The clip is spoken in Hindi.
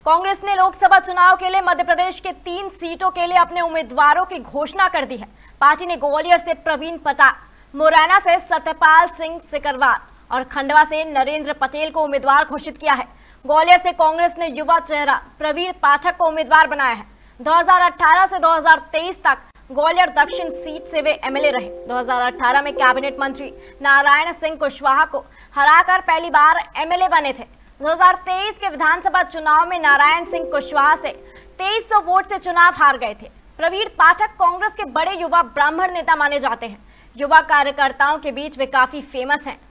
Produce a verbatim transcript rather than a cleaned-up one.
कांग्रेस ने लोकसभा चुनाव के लिए मध्य प्रदेश के तीन सीटों के लिए अपने उम्मीदवारों की घोषणा कर दी है। पार्टी ने ग्वालियर से प्रवीण पटाल, मुरैना से सत्यपाल सिंह सिकरवार और खंडवा से नरेंद्र पटेल को उम्मीदवार घोषित किया है। ग्वालियर से कांग्रेस ने युवा चेहरा प्रवीण पाठक को उम्मीदवार बनाया है। दो हज़ार अठारह से दो हज़ार तेईस तक ग्वालियर दक्षिण सीट से वे एमएलए रहे। दो हज़ार अठारह में कैबिनेट मंत्री नारायण सिंह कुशवाहा को हराकर पहली बार एमएलए बने थे। दो हज़ार तेईस के विधानसभा चुनाव में नारायण सिंह कुशवाहा से तेईस सौ वोट से चुनाव हार गए थे। प्रवीण पाठक कांग्रेस के बड़े युवा ब्राह्मण नेता माने जाते हैं। युवा कार्यकर्ताओं के बीच वे काफी फेमस हैं।